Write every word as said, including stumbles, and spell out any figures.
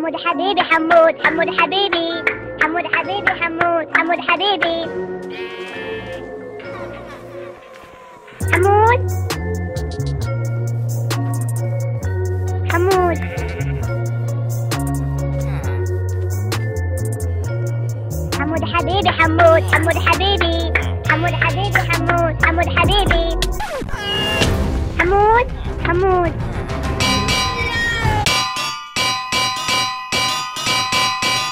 حمود حبيبي حمود حمود حبيبي حمود حبيبي حمود حمود حبيبي حمود حمود حمود حبيبي حمود حمود حبيبي حمود حبيبي حمود حمود حبيبي حمود حمود